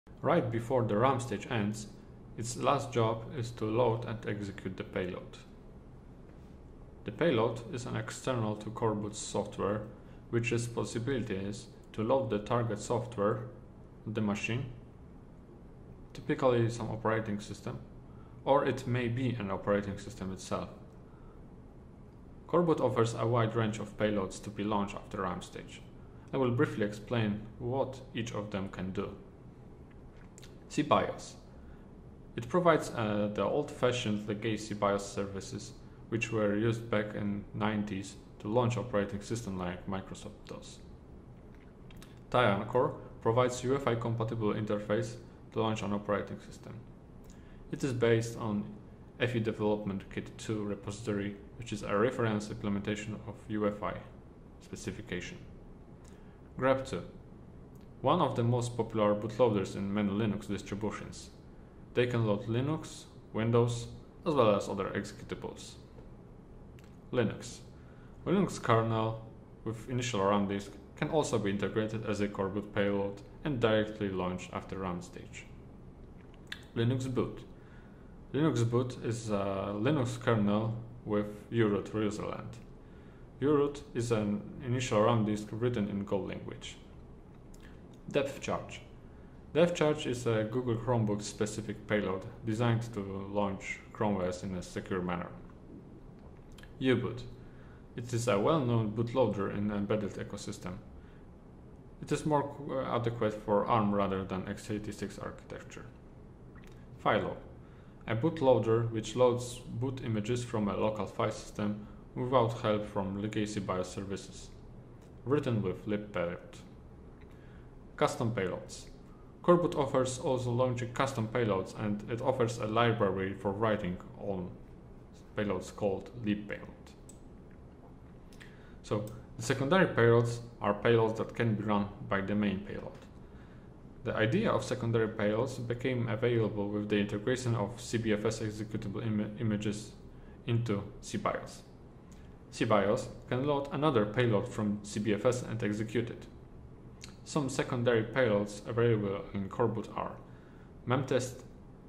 Right before the RAM stage ends, its last job is to load and execute the payload. The payload is an external to coreboot's software, which responsibility is to load the target software on the machine, typically some operating system, or it may be an operating system itself. Coreboot offers a wide range of payloads to be launched after RAM stage. I will briefly explain what each of them can do. CBIOS. It provides the old-fashioned legacy BIOS services which were used back in the 90s to launch operating systems like Microsoft does. Tyan Core provides UEFI compatible interface to launch an operating system. It is based on FE Development Kit 2 repository, which is a reference implementation of UEFI specification. Grep2. One of the most popular bootloaders in many Linux distributions. They can load Linux, Windows, as well as other executables. Linux. Linux kernel with initial RAM disk can also be integrated as a coreboot payload and directly launched after RAM stage. Linux boot. Linux boot is a Linux kernel with uroot userland. Uroot is an initial RAM disk written in Go language. Depth charge. Depth charge is a Google Chromebook specific payload designed to launch Chrome OS in a secure manner. U-boot. It is a well-known bootloader in the embedded ecosystem. It is more adequate for ARM rather than x86 architecture. Philo. A bootloader which loads boot images from a local file system without help from legacy BIOS services. Written with libpayload. Custom payloads. Coreboot offers also launching custom payloads, and it offers a library for writing on payloads called libpayload. So the secondary payloads are payloads that can be run by the main payload. The idea of secondary payloads became available with the integration of CBFS executable images into CBIOS. CBIOS can load another payload from CBFS and execute it. Some secondary payloads available in coreboot are memtest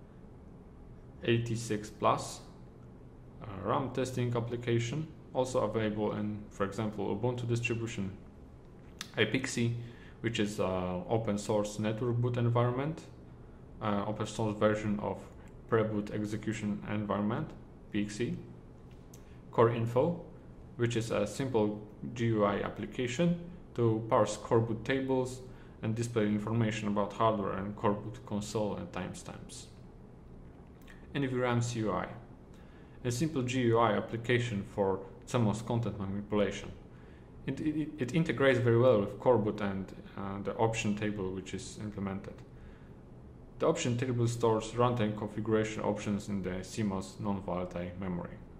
86+, RAM testing application, also available in, for example, Ubuntu distribution, iPXE, which is an open source network boot environment, open source version of pre-boot execution environment, PXE, coreinfo, which is a simple GUI application to parse coreboot tables and display information about hardware and coreboot console and timestamps. NVRAM's UI, a simple GUI application for CMOS content manipulation. It integrates very well with coreboot and the option table which is implemented. The option table stores runtime configuration options in the CMOS non-volatile memory.